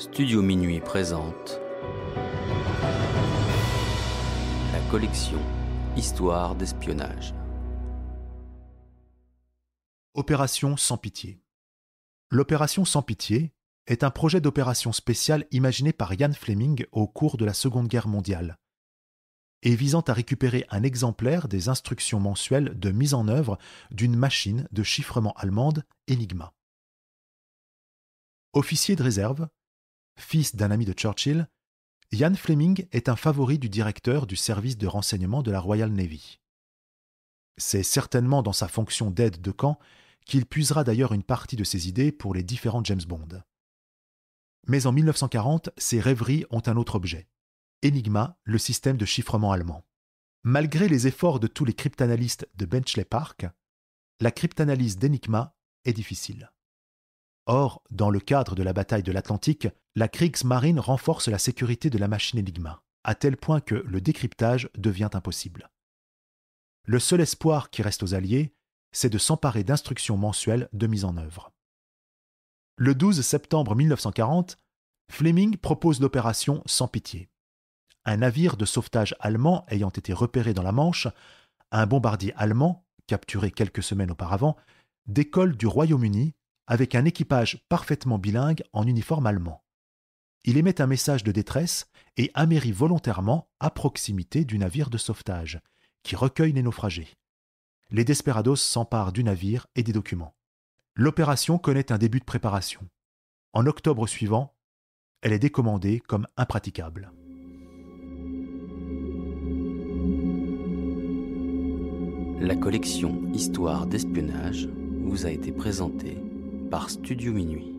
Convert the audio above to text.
Studio Minuit présente la collection Histoire d'espionnage. Opération Sans Pitié. L'opération Sans Pitié est un projet d'opération spéciale imaginé par Ian Fleming au cours de la Seconde Guerre mondiale et visant à récupérer un exemplaire des instructions mensuelles de mise en œuvre d'une machine de chiffrement allemande Enigma. Officier de réserve, fils d'un ami de Churchill, Ian Fleming est un favori du directeur du service de renseignement de la Royal Navy. C'est certainement dans sa fonction d'aide de camp qu'il puisera d'ailleurs une partie de ses idées pour les différents James Bond. Mais en 1940, ses rêveries ont un autre objet. Enigma, le système de chiffrement allemand. Malgré les efforts de tous les cryptanalystes de Bletchley Park, la cryptanalyse d'Enigma est difficile. Or, dans le cadre de la bataille de l'Atlantique, la Kriegsmarine renforce la sécurité de la machine Enigma, à tel point que le décryptage devient impossible. Le seul espoir qui reste aux Alliés, c'est de s'emparer d'instructions mensuelles de mise en œuvre. Le 12 septembre 1940, Fleming propose l'opération Sans Pitié. Un navire de sauvetage allemand ayant été repéré dans la Manche, un bombardier allemand, capturé quelques semaines auparavant, décolle du Royaume-Uni avec un équipage parfaitement bilingue en uniforme allemand. Il émet un message de détresse et amérit volontairement à proximité du navire de sauvetage, qui recueille les naufragés. Les desperados s'emparent du navire et des documents. L'opération connaît un début de préparation. En octobre suivant, elle est décommandée comme impraticable. La collection Histoire d'espionnage vous a été présentée par Studio Minuit.